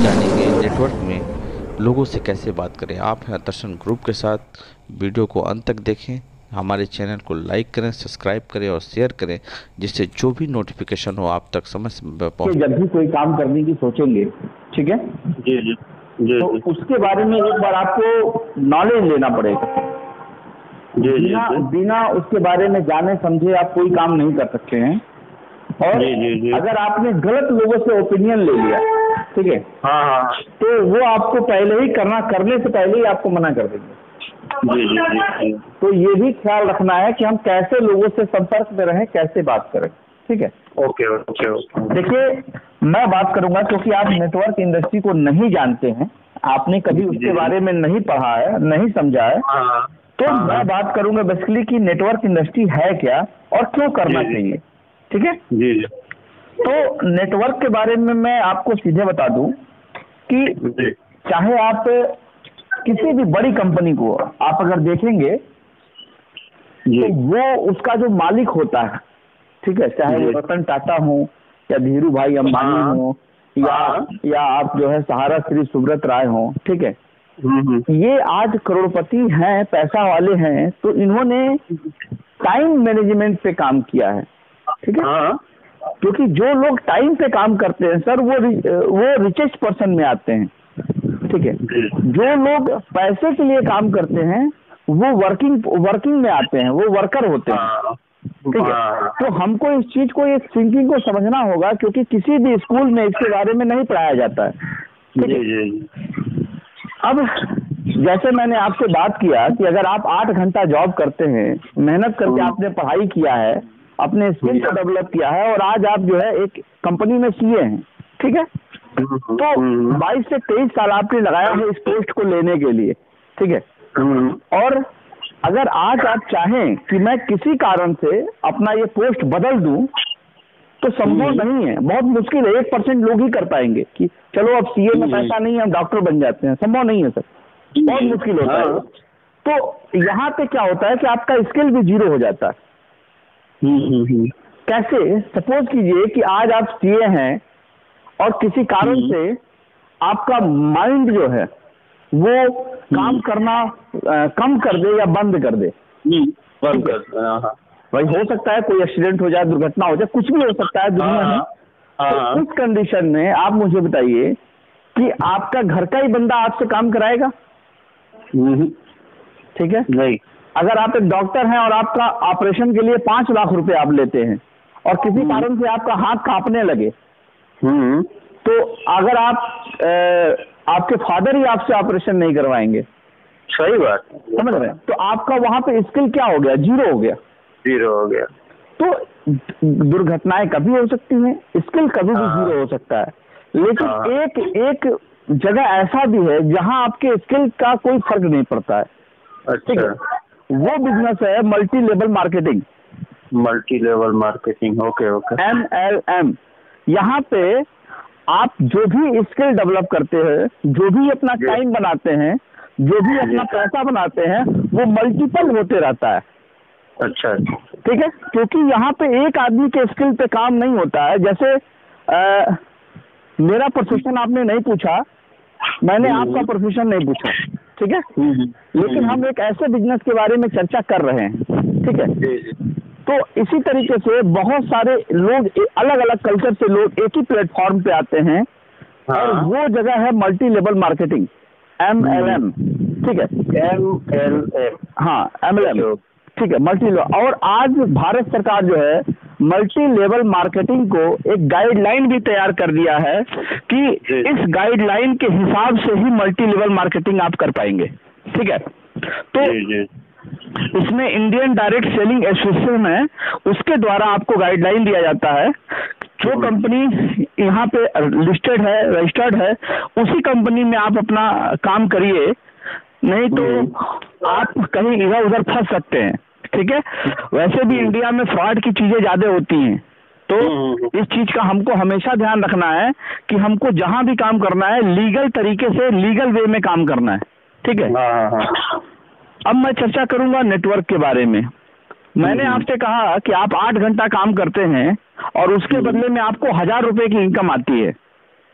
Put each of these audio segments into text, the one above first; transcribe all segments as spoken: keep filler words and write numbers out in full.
जानेंगे नेटवर्क में लोगों से कैसे बात करें। आप हैं दर्शन ग्रुप के साथ, वीडियो को अंत तक देखें, हमारे चैनल को लाइक करें, सब्सक्राइब करें और शेयर करें, जिससे जो भी नोटिफिकेशन हो आप तक समय से पहुंचे। जब भी कोई काम करने की सोचेंगे, ठीक है जी जी जी तो जी उसके बारे में एक बार आपको नॉलेज लेना पड़ेगा। जी जी बिना जी बिना उसके बारे में जाने समझे आप कोई काम नहीं कर सकते हैं। और जी जी जी अगर आपने गलत लोगों से ओपिनियन ले लिया, ठीक है, हाँ हाँ हाँ, तो वो आपको पहले ही करना करने से पहले ही आपको मना कर देंगे। जी जी जी जी तो ये भी ख्याल रखना है कि हम कैसे लोगों से संपर्क में रहें, कैसे बात करें, ठीक है। ओके ओके ओके देखिए, मैं बात करूंगा क्योंकि आप नेटवर्क इंडस्ट्री को नहीं जानते हैं, आपने कभी उसके बारे में नहीं पढ़ा है, नहीं समझा है, हाँ तो हाँ, मैं बात करूंगा बेसिकली कि नेटवर्क इंडस्ट्री है क्या और क्यों करना जी, जी। चाहिए, ठीक है। जी जी तो नेटवर्क के बारे में मैं आपको सीधे बता दूं कि जी चाहे आप किसी भी बड़ी कंपनी को आप अगर देखेंगे जी तो वो उसका जो मालिक होता है, ठीक है, चाहे वो जी। रतन टाटा हो या धीरू भाई अंबानी हाँ। हो या हाँ। या आप जो है सहारा श्री सुब्रत राय हो, ठीक है, हम्म, हम्म। ये आज करोड़पति हैं, पैसा वाले हैं, तो इन्होंने टाइम मैनेजमेंट पे काम किया है, ठीक है। हाँ क्योंकि जो लोग टाइम पे काम करते हैं सर, वो रि- वो रिचेस्ट पर्सन में आते हैं, ठीक है। जी जो लोग पैसे के लिए काम करते हैं वो वर्किंग वर्किंग में आते हैं, वो वर्कर होते हैं, हाँ ठीक है। हाँ, तो हमको इस चीज को, इस थिंकिंग को समझना होगा, क्योंकि किसी भी स्कूल में इसके बारे में नहीं पढ़ाया जाता है, ठीक जी है। जी जी अब जैसे मैंने आपसे बात किया कि अगर आप आठ घंटा जॉब करते हैं, मेहनत करके आपने पढ़ाई किया है, अपने स्किल को डेवलप किया है और आज आप जो है एक कंपनी में सीए हैं, ठीक है। तो हम्म, बाईस से तेईस साल आपने लगाया है इस पोस्ट को लेने के लिए, ठीक है। हम्म, और अगर आज आप चाहें कि मैं किसी कारण से अपना ये पोस्ट बदल दूं तो संभव नहीं है, बहुत मुश्किल है। एक परसेंट लोग ही कर पाएंगे कि चलो अब सीए में पैसा नहीं है, हम डॉक्टर बन जाते हैं, संभव नहीं है सर, बहुत मुश्किल होता है। तो यहाँ पे क्या होता है कि आपका स्किल भी जीरो हो जाता है। हम्म, हम्म, कैसे? सपोज कीजिए कि आज आप सीए हैं और किसी कारण से आपका माइंड जो है वो काम करना अ, कम कर दे या बंद कर दे। हम्म, बंद कर, हाँ, हाँ, भाई हो सकता है कोई एक्सीडेंट हो जाए, दुर्घटना हो जाए, कुछ भी हो सकता है दुनिया में। हाँ, हाँ, तो इस कंडीशन में आप मुझे बताइए कि आपका घर का ही बंदा आपसे काम कराएगा, हम्म, ठीक है। नहीं, अगर आप एक डॉक्टर हैं और आपका ऑपरेशन के लिए पांच लाख रुपए आप लेते हैं और किसी कारण से आपका हाथ कांपने लगे, हम्म, तो अगर आप अ, आपके फादर ही आपसे ऑपरेशन नहीं करवाएंगे, सही बात, समझ रहे हैं, तो आपका वहां पे स्किल क्या हो गया? जीरो हो गया। जीरो हो गया। तो दुर्घटनाएं कभी हो सकती हैं, स्किल कभी भी हाँ। जीरो हो सकता है, लेकिन हाँ। एक एक जगह ऐसा भी है जहां आपके स्किल का कोई फर्क नहीं पड़ता है, ठीक है। अच्छा, वो बिजनेस है multi level marketing, multi level marketing, okay okay. M L M. यहाँ पे आप जो भी स्किल डेवलप करते हैं, जो भी अपना जी। टाइम बनाते हैं, जो भी अपना पैसा बनाते हैं, वो मल्टीपल होते रहता है, अच्छा, ठीक है। क्योंकि यहाँ पे एक आदमी के स्किल पे काम नहीं होता है। जैसे आ, मेरा प्रोफेशन आपने नहीं पूछा, मैंने आपका प्रोफेशन नहीं पूछा, ठीक है, लेकिन हम एक ऐसे बिजनेस के बारे में चर्चा कर रहे हैं, ठीक है। जी जी तो इसी तरीके से बहुत सारे लोग, अलग अलग कल्चर से लोग एक ही प्लेटफॉर्म पे आते हैं, और हाँ, वो जगह है multi level marketing, M L M, ठीक है, एम एल एम, हाँ एम एल एम, ठीक है, मल्टी लेवल। और आज भारत सरकार जो है मल्टी लेवल मार्केटिंग को एक गाइडलाइन भी तैयार कर दिया है कि जी। इस गाइडलाइन के हिसाब से ही मल्टी लेवल मार्केटिंग आप कर पाएंगे, ठीक है। तो जी जी इसमें इंडियन डायरेक्ट सेलिंग एसोसिएशन है, उसके द्वारा आपको गाइडलाइन दिया जाता है। जो कंपनी यहाँ पे लिस्टेड है, रजिस्टर्ड है, उसी कंपनी में आप अपना काम करिए, नहीं तो आप कहीं इधर उधर फंस सकते हैं, ठीक है। वैसे भी इंडिया में फ्रॉड की चीजें ज्यादा होती हैं, तो इस चीज का हमको हमेशा ध्यान रखना है कि हमको जहां भी काम करना है लीगल तरीके से, लीगल वे में काम करना है, ठीक है। हाँ हाँ। अब मैं चर्चा करूंगा नेटवर्क के बारे में। मैंने आपसे कहा कि आप आठ घंटा काम करते हैं और उसके बदले में आपको हजार रुपए की इनकम आती है,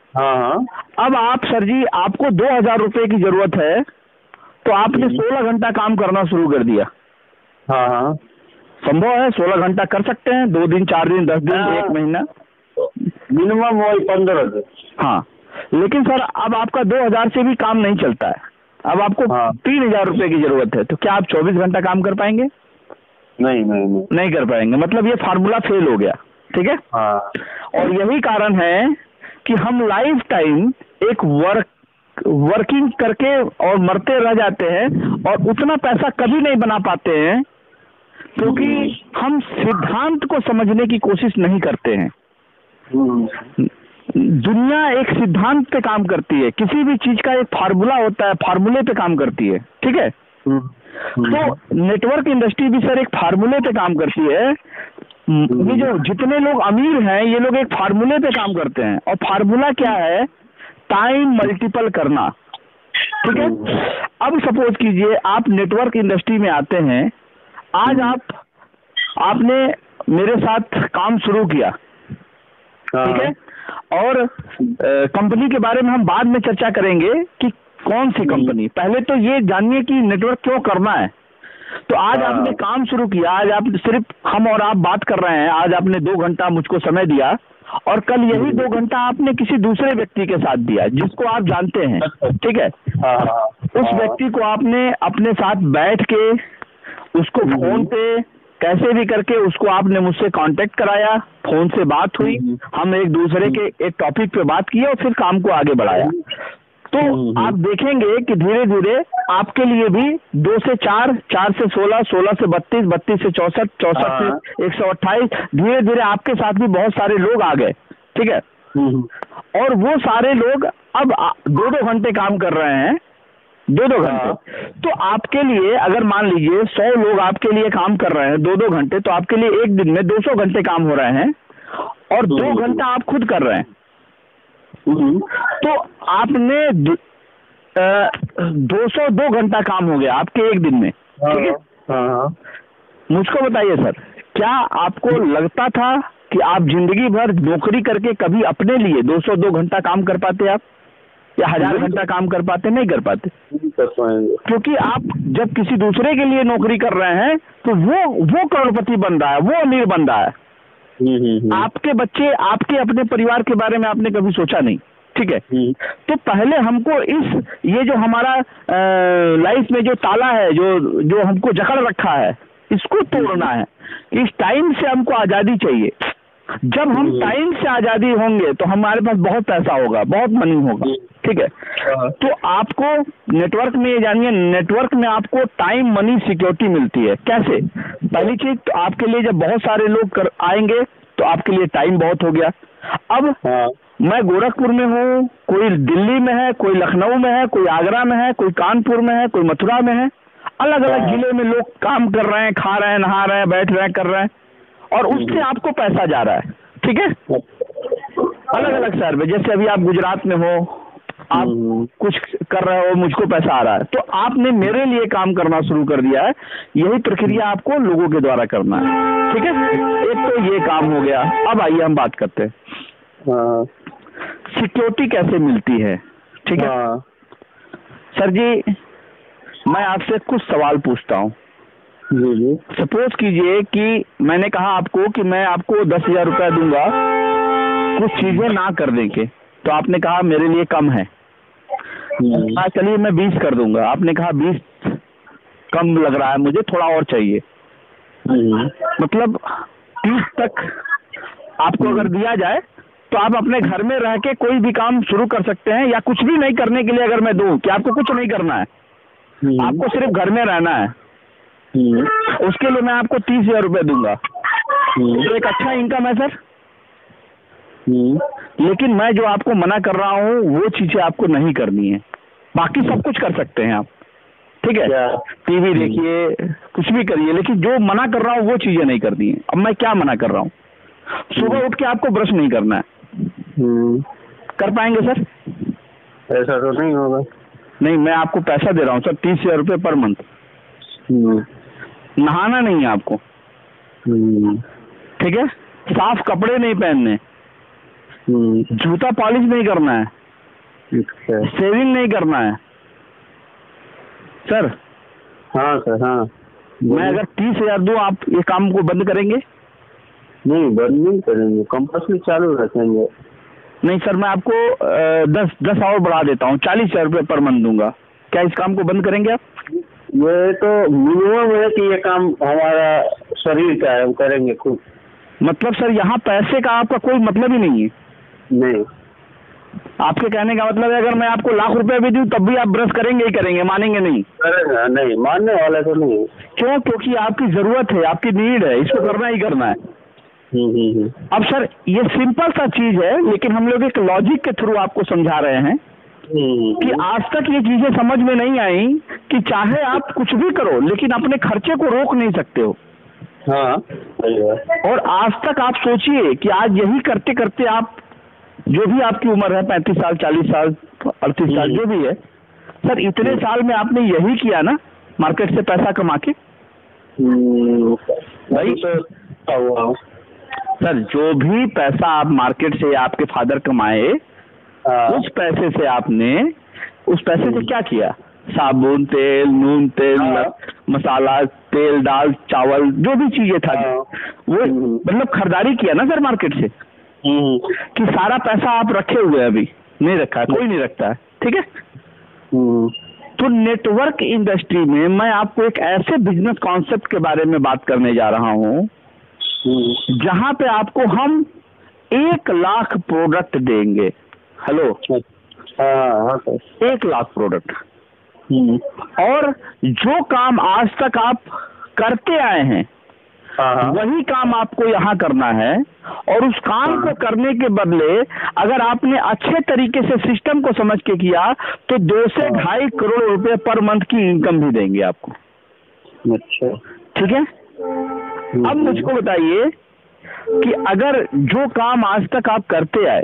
हाँ हाँ अब आप सर जी, आपको दो हजार रुपए की जरूरत है, तो आपने सोलह घंटा काम करना शुरू कर दिया। हाँ हाँ संभव है? सोलह घंटा कर सकते हैं, दो दिन, चार दिन, दस दिन, हाँ। एक महीना, मिनिमम वही पंद्रह दिन। हाँ। लेकिन सर अब आपका दो हजार से भी काम नहीं चलता है, अब आपको हाँ। तीन हजार रुपए की जरूरत है, तो क्या आप चौबीस घंटा काम कर पाएंगे? नहीं नहीं नहीं। नहीं कर पाएंगे, मतलब ये फार्मूला फेल हो गया। ठीक है। हाँ और यही कारण है कि हम लाइफ टाइम एक वर्क वर्किंग करके और मरते रह जाते हैं और उतना पैसा कभी नहीं बना पाते हैं, क्योंकि हम सिद्धांत को समझने की कोशिश नहीं करते हैं। दुनिया एक सिद्धांत पे काम करती है, किसी भी चीज का एक फार्मूला होता है, फार्मूले पे काम करती है। ठीक है। तो नेटवर्क इंडस्ट्री भी सर एक फार्मूले पे काम करती है। ये जो जितने लोग अमीर हैं, ये लोग एक फार्मूले पे काम करते हैं, और फार्मूला क्या है? टाइम मल्टीपल करना। ठीक है। अब सपोज कीजिए आप नेटवर्क इंडस्ट्री में आते हैं, आज आप आपने मेरे साथ काम शुरू किया। ठीक है। और कंपनी के बारे में हम बाद में चर्चा करेंगे कि कौन सी कंपनी, पहले तो ये जानिए कि नेटवर्क क्यों करना है। तो आज आपने काम शुरू किया, आज आप सिर्फ हम और आप बात कर रहे हैं, आज आपने दो घंटा मुझको समय दिया, और कल यही दो घंटा आपने किसी दूसरे व्यक्ति के साथ दिया जिसको आप जानते हैं। ठीक है। उस व्यक्ति को आपने अपने साथ बैठ के उसको फोन पे कैसे भी करके उसको आपने मुझसे कांटेक्ट कराया, फोन से बात हुई, हम एक दूसरे के एक टॉपिक पे बात किए और फिर काम को आगे बढ़ाया। तो आप देखेंगे कि धीरे धीरे आपके लिए भी दो से चार, चार से सोलह, सोलह से बत्तीस, बत्तीस से चौसठ, चौसठ से एक सौ अट्ठाईस, धीरे धीरे आपके साथ भी बहुत सारे लोग आ गए। ठीक है। और वो सारे लोग अब दो दो घंटे काम कर रहे हैं, दो दो घंटे। तो आपके लिए अगर मान लीजिए सौ लोग आपके लिए काम कर रहे हैं दो दो घंटे, तो आपके लिए एक दिन में दो सौ घंटे काम हो रहे हैं, और दो घंटा आप खुद कर रहे हैं। तो आपने दो सौ दो घंटा काम हो गया आपके एक दिन में। ठीक है। मुझको बताइए सर, क्या आपको लगता था कि आप जिंदगी भर नौकरी करके कभी अपने लिए दो सौ दो घंटा काम कर पाते आप, या हजार घंटा काम कर पाते? नहीं कर पाते, क्योंकि आप जब किसी दूसरे के लिए नौकरी कर रहे हैं तो वो वो करोड़पति बन रहा है, वो अमीर बन रहा है। आपके बच्चे, आपके अपने परिवार के बारे में आपने कभी सोचा नहीं। ठीक है। तो पहले हमको इस ये जो हमारा लाइफ में जो ताला है, जो जो हमको जकड़ रखा है, इसको तोड़ना है। इस टाइम से हमको आजादी चाहिए। जब हम टाइम से आजादी होंगे तो हमारे पास बहुत पैसा होगा, बहुत मनी होगा। ठीक है। तो आपको नेटवर्क में ये जानिए, नेटवर्क में आपको टाइम, मनी, सिक्योरिटी मिलती है। कैसे? पहली चीज तो आपके लिए जब बहुत सारे लोग कर आएंगे तो आपके लिए टाइम बहुत हो गया। अब मैं गोरखपुर में हूँ, कोई दिल्ली में है, कोई लखनऊ में है, कोई आगरा में है, कोई कानपुर में है, कोई मथुरा में है, अलग अलग जिले में लोग काम कर रहे हैं, खा रहे हैं, नहा रहे हैं, बैठ रहे हैं, कर रहे हैं, और उससे आपको पैसा जा रहा है। ठीक है। अलग अलग शहर में, जैसे अभी आप गुजरात में हो, आप कुछ कर रहे हो, मुझको पैसा आ रहा है, तो आपने मेरे लिए काम करना शुरू कर दिया है। यही प्रक्रिया आपको लोगों के द्वारा करना है। ठीक है। एक तो ये काम हो गया। अब आइए हम बात करते हैं सिक्योरिटी कैसे मिलती है। ठीक है। सर जी, मैं आपसे कुछ सवाल पूछता हूँ। सपोज कीजिए कि मैंने कहा आपको कि मैं आपको दस हजार रुपया दूंगा कुछ चीजें ना करने के, तो आपने कहा मेरे लिए कम है। हाँ चलिए मैं बीस कर दूंगा, आपने कहा बीस कम लग रहा है, मुझे थोड़ा और चाहिए। मतलब तीस तक आपको अगर दिया जाए तो आप अपने घर में रह के कोई भी काम शुरू कर सकते हैं, या कुछ भी नहीं करने के लिए अगर मैं दूं कि आपको कुछ नहीं करना है, आपको सिर्फ घर में रहना है, उसके लिए मैं आपको तीस हजार रुपये दूंगा। तो एक अच्छा इनकम है सर। लेकिन मैं जो आपको मना कर रहा हूँ वो चीजें आपको नहीं करनी है, बाकी सब कुछ कर सकते हैं आप। ठीक है। टीवी देखिए, कुछ भी करिए, लेकिन जो मना कर रहा हूँ वो चीजें नहीं करनी है। अब मैं क्या मना कर रहा हूँ? सुबह उठ के आपको ब्रश नहीं करना है। कर पाएंगे सर? ऐसा तो नहीं होगा। नहीं, मैं आपको पैसा दे रहा हूँ सर, तीस हजार रुपये पर मंथ। नहाना नहीं है आपको। ठीक है। साफ कपड़े नहीं पहनने। हम्म, जूता पॉलिश नहीं करना है, अच्छा। शेविंग नहीं करना है सर। हाँ सर, हाँ। मैं अगर तीस हजार दूँ, आप ये काम को बंद करेंगे? नहीं, बंद नहीं करेंगे, कंपल्सरी चालू रखेंगे। नहीं सर, मैं आपको अ, दस दस और बढ़ा देता हूँ, चालीस हजार रुपये पर मंथ दूंगा। क्या इस काम को बंद करेंगे आप? ये तो मिनिमम है कि ये काम हमारा शरीर का है, हम करेंगे खुद। मतलब सर यहाँ पैसे का आपका कोई मतलब ही नहीं है। नहीं आपके कहने का मतलब है अगर मैं आपको लाख रुपए भी दूं तब भी आप ब्रश करेंगे ही करेंगे, मानेंगे नहीं? करेंगे नहीं, मानने वाला तो नहीं है। क्यों? क्योंकि आपकी जरूरत है, आपकी नीड है, इसको करना ही करना है। हम्म हम्म हम्म। अब सर ये सिंपल सा चीज है, लेकिन हम लोग एक लॉजिक के थ्रू आपको समझा रहे हैं हम्म, कि आज तक ये चीजें समझ में नहीं आई कि चाहे आप कुछ भी करो लेकिन अपने खर्चे को रोक नहीं सकते हो। हाँ सही है। और आज तक आप सोचिए कि आज यही करते करते आप, जो भी आपकी उम्र है, पैंतीस साल, चालीस साल, अड़तीस साल, जो भी है सर, इतने साल में आपने यही किया ना, मार्केट से पैसा कमा के। हम्म, भाई तो हुआ। सर जो भी पैसा आप मार्केट से आपके फादर कमाए, हाँ, उस पैसे से आपने उस पैसे से क्या किया? साबुन, तेल, नून, तेल, हाँ। मसाला, तेल, दाल, चावल, जो भी चीजें था हाँ। वो हम्म। मतलब खरीदारी किया ना सर मार्केट से। हम्म कि सारा पैसा आप रखे हुए हैं, अभी नहीं रखा है, कोई नहीं रखता है, ठीक है। हम्म तो नेटवर्क इंडस्ट्री में मैं आपको एक ऐसे बिजनेस कॉन्सेप्ट के बारे में बात करने जा रहा हूँ हम्म, जहां पे आपको हम एक लाख प्रोडक्ट देंगे। हेलो, हाँ हाँ सर। एक लाख प्रोडक्ट, हम्म, और जो काम आज तक आप करते आए हैं हाँ हाँ। वही काम आपको यहाँ करना है। और उस काम को करने के बदले अगर आपने अच्छे तरीके से सिस्टम को समझ के किया तो दो से ढाई करोड़ रुपए पर मंथ की इनकम भी देंगे आपको। अच्छा, ठीक है। अब मुझको बताइए कि अगर जो काम आज तक आप करते आए,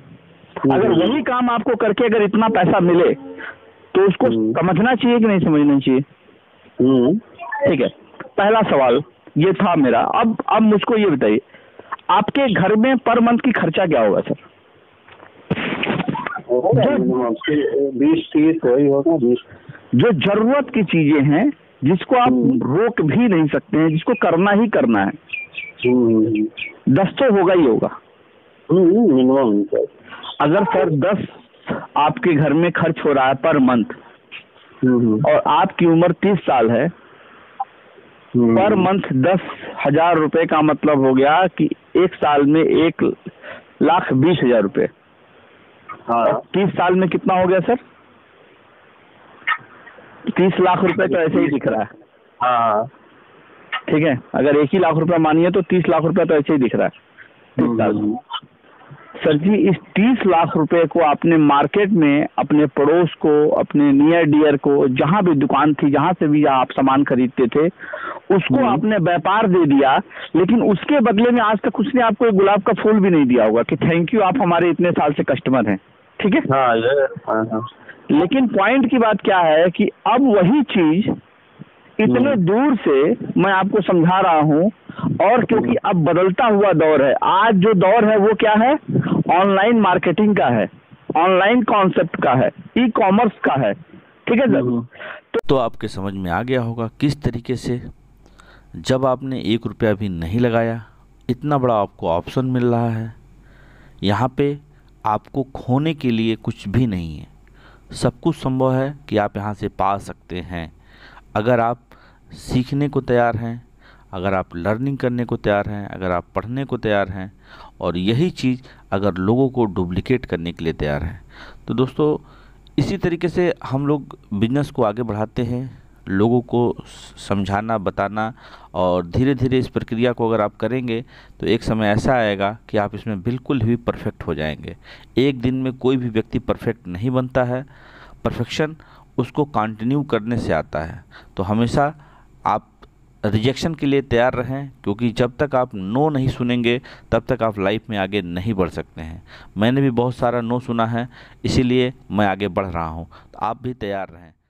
अगर वही काम आपको करके अगर इतना पैसा मिले तो उसको समझना चाहिए कि नहीं समझना चाहिए? हम्म, ठीक है, पहला सवाल ये था मेरा। अब अब मुझको ये बताइए, आपके घर में पर मंथ की खर्चा क्या होगा सर? होगा मिनिमम बीस तीस वही होगा, बीस। जो जरूरत की चीजें हैं जिसको आप रोक भी नहीं सकते हैं, जिसको करना ही करना है, हम्म दस तो होगा ही होगा। हम्म, मिनिमम। अगर सर दस आपके घर में खर्च हो रहा है पर मंथ और आपकी उम्र तीस साल है, पर मंथ दस हजार रुपए का मतलब हो गया कि एक साल में एक लाख बीस हजार रुपए। हाँ, तीस साल में कितना हो गया सर? तीस लाख रुपए तो ऐसे ही दिख रहा है। हाँ, ठीक है, अगर एक ही लाख रुपए मानिए तो तीस लाख रुपए तो ऐसे ही दिख रहा है तीस साल में। सर जी, इस तीस लाख रुपए को आपने मार्केट में अपने पड़ोस को, अपने नियर डियर को, जहां भी दुकान थी, जहां से भी आप सामान खरीदते थे, उसको आपने व्यापार दे दिया, लेकिन उसके बदले में आज तक उसने आपको एक गुलाब का फूल भी नहीं दिया होगा कि थैंक यू, आप हमारे इतने साल से कस्टमर हैं। ठीक है। हाँ, ये हाँ हाँ। लेकिन पॉइंट की बात क्या है कि अब वही चीज इतने दूर से मैं आपको समझा रहा हूँ, और क्योंकि अब बदलता हुआ दौर है, आज जो दौर है वो क्या है? ऑनलाइन मार्केटिंग का है, ऑनलाइन कॉन्सेप्ट का है, ई कॉमर्स का है। ठीक है सर। तो, तो आपके समझ में आ गया होगा किस तरीके से जब आपने एक रुपया भी नहीं लगाया, इतना बड़ा आपको ऑप्शन मिल रहा है। यहाँ पे आपको खोने के लिए कुछ भी नहीं है, सब कुछ संभव है कि आप यहाँ से पा सकते हैं अगर आप सीखने को तैयार हैं, अगर आप लर्निंग करने को तैयार हैं, अगर आप पढ़ने को तैयार हैं, और यही चीज़ अगर लोगों को डुप्लिकेट करने के लिए तैयार हैं। तो दोस्तों, इसी तरीके से हम लोग बिजनेस को आगे बढ़ाते हैं, लोगों को समझाना, बताना, और धीरे धीरे इस प्रक्रिया को अगर आप करेंगे तो एक समय ऐसा आएगा कि आप इसमें बिल्कुल भी परफेक्ट हो जाएंगे। एक दिन में कोई भी व्यक्ति परफेक्ट नहीं बनता है, परफेक्शन उसको कंटिन्यू करने से आता है। तो हमेशा आप रिजेक्शन के लिए तैयार रहें, क्योंकि जब तक आप नो नहीं सुनेंगे तब तक आप लाइफ में आगे नहीं बढ़ सकते हैं। मैंने भी बहुत सारा नो सुना है, इसीलिए मैं आगे बढ़ रहा हूँ। तो आप भी तैयार रहें।